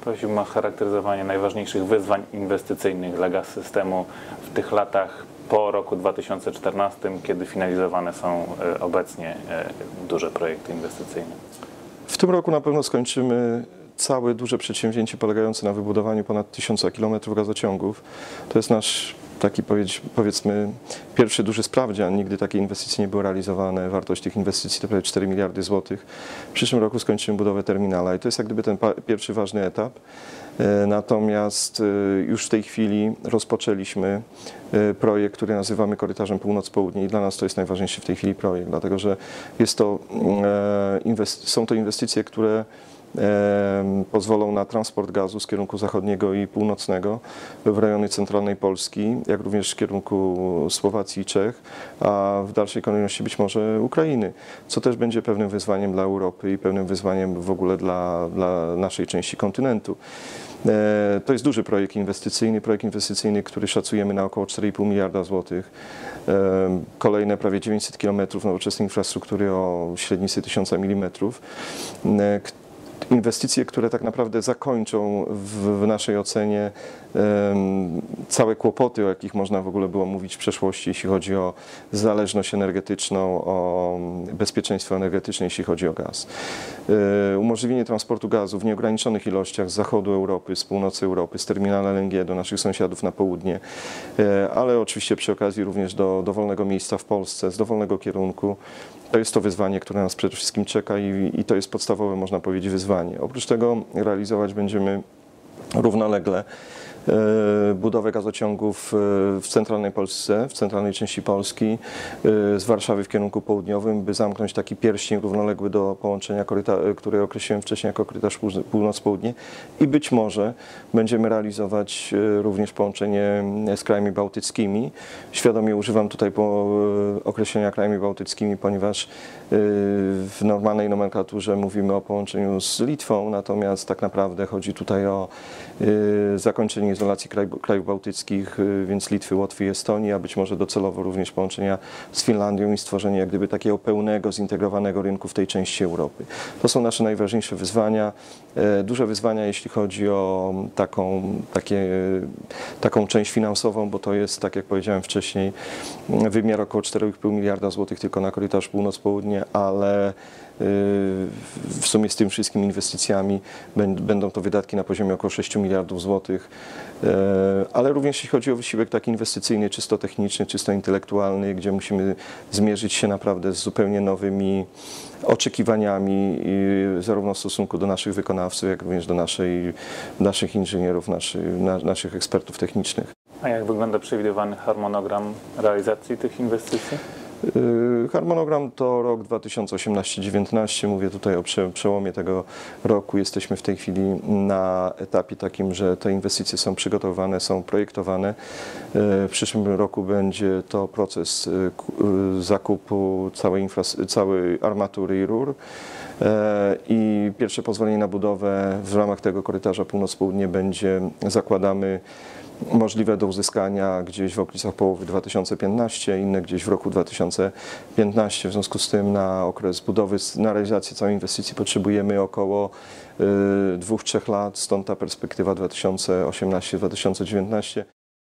Prosiłbym o charakteryzowanie najważniejszych wyzwań inwestycyjnych dla Gaz-Systemu w tych latach po roku 2014, kiedy finalizowane są obecnie duże projekty inwestycyjne. W tym roku na pewno skończymy całe duże przedsięwzięcie polegające na wybudowaniu ponad 1000 km gazociągów. To jest nasz taki, powiedzmy, pierwszy duży sprawdzian. Nigdy takie inwestycje nie były realizowane. Wartość tych inwestycji to prawie 4 miliardy złotych. W przyszłym roku skończymy budowę terminala i to jest jak gdyby ten pierwszy ważny etap. Natomiast już w tej chwili rozpoczęliśmy projekt, który nazywamy Korytarzem Północ-Południe i dla nas to jest najważniejszy w tej chwili projekt, dlatego że są to inwestycje, które pozwolą na transport gazu z kierunku zachodniego i północnego w rejony centralnej Polski, jak również w kierunku Słowacji i Czech, a w dalszej kolejności być może Ukrainy, co też będzie pewnym wyzwaniem dla Europy i pewnym wyzwaniem w ogóle dla naszej części kontynentu. To jest duży projekt inwestycyjny, który szacujemy na około 4,5 miliarda złotych. Kolejne prawie 900 km nowoczesnej infrastruktury o średnicy 1000 mm. Inwestycje, które tak naprawdę zakończą w naszej ocenie całe kłopoty, o jakich można w ogóle było mówić w przeszłości, jeśli chodzi o zależność energetyczną, o bezpieczeństwo energetyczne, jeśli chodzi o gaz. Umożliwienie transportu gazu w nieograniczonych ilościach z zachodu Europy, z północy Europy, z terminala LNG do naszych sąsiadów na południe, ale oczywiście przy okazji również do dowolnego miejsca w Polsce, z dowolnego kierunku. To jest to wyzwanie, które nas przede wszystkim czeka i to jest podstawowe, można powiedzieć, wyzwanie. Oprócz tego realizować będziemy równolegle budowę gazociągów w centralnej Polsce, w centralnej części Polski, z Warszawy w kierunku południowym, by zamknąć taki pierścień równoległy do połączenia, który określiłem wcześniej jako korytarz północ-południe i być może będziemy realizować również połączenie z krajami bałtyckimi. Świadomie używam tutaj określenia krajami bałtyckimi, ponieważ w normalnej nomenklaturze mówimy o połączeniu z Litwą, natomiast tak naprawdę chodzi tutaj o zakończenie izolacji krajów bałtyckich, więc Litwy, Łotwy i Estonii, a być może docelowo również połączenia z Finlandią i stworzenie jak gdyby takiego pełnego, zintegrowanego rynku w tej części Europy. To są nasze najważniejsze wyzwania. Duże wyzwania, jeśli chodzi o taką część finansową, bo to jest, tak jak powiedziałem wcześniej, wymiar około 4,5 miliarda złotych tylko na korytarz północ-południe, ale w sumie z tym wszystkimi inwestycjami będą to wydatki na poziomie około 6 miliardów złotych, ale również jeśli chodzi o wysiłek taki inwestycyjny, czysto techniczny, czysto intelektualny, gdzie musimy zmierzyć się naprawdę z zupełnie nowymi oczekiwaniami zarówno w stosunku do naszych wykonawców, jak również do naszych inżynierów, naszych ekspertów technicznych. A jak wygląda przewidywany harmonogram realizacji tych inwestycji? Harmonogram to rok 2018-2019. Mówię tutaj o przełomie tego roku. Jesteśmy w tej chwili na etapie takim, że te inwestycje są przygotowane, są projektowane. W przyszłym roku będzie to proces zakupu całej armatury i rur. I pierwsze pozwolenie na budowę w ramach tego korytarza północ-południe będzie, zakładamy, możliwe do uzyskania gdzieś w okolicach połowy 2015, inne gdzieś w roku 2015. W związku z tym na okres budowy, na realizację całej inwestycji potrzebujemy około 2-3 lat, stąd ta perspektywa 2018-2019.